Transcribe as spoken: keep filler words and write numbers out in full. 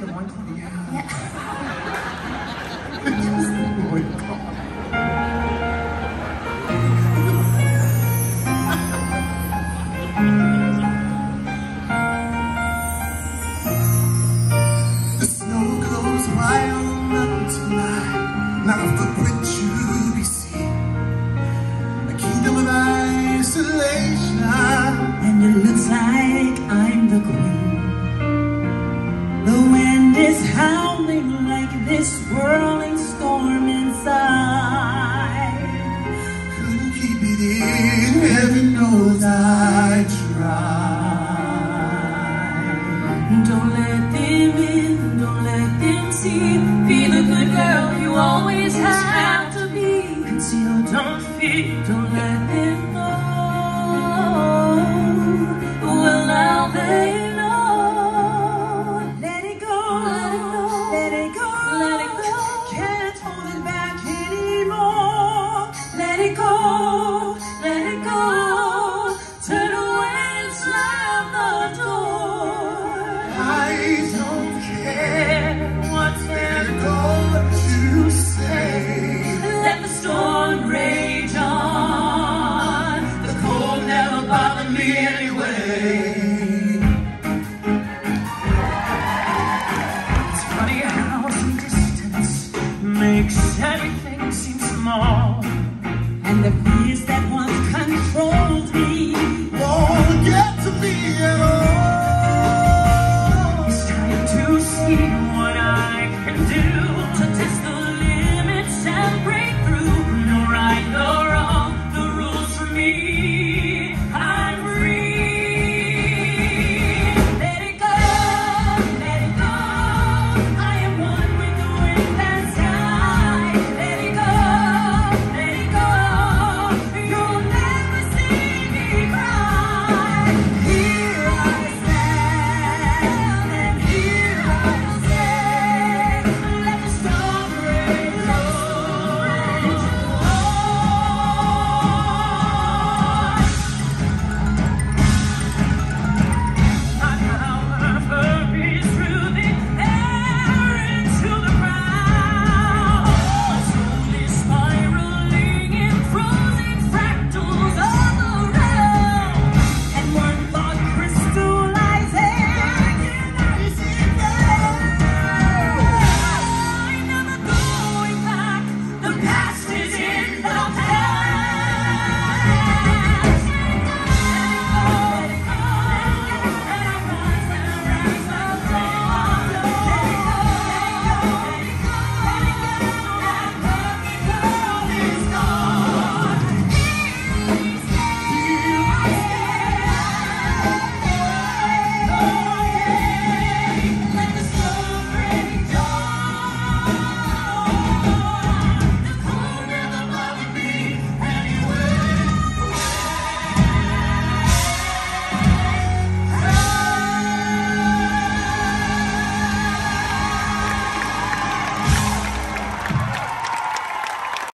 the loincloth? Yeah. Yeah. Just the loincloth. The snow goes wild up tonight. Not a footprint to be seen. A kingdom of isolation. And it looks like I'm the queen. The wind is howling like this whirling storm inside. Couldn't keep it in, heaven knows I tried. Don't let them in, don't let them see. Be the good girl you always have to be. Conceal, don't fear, don't let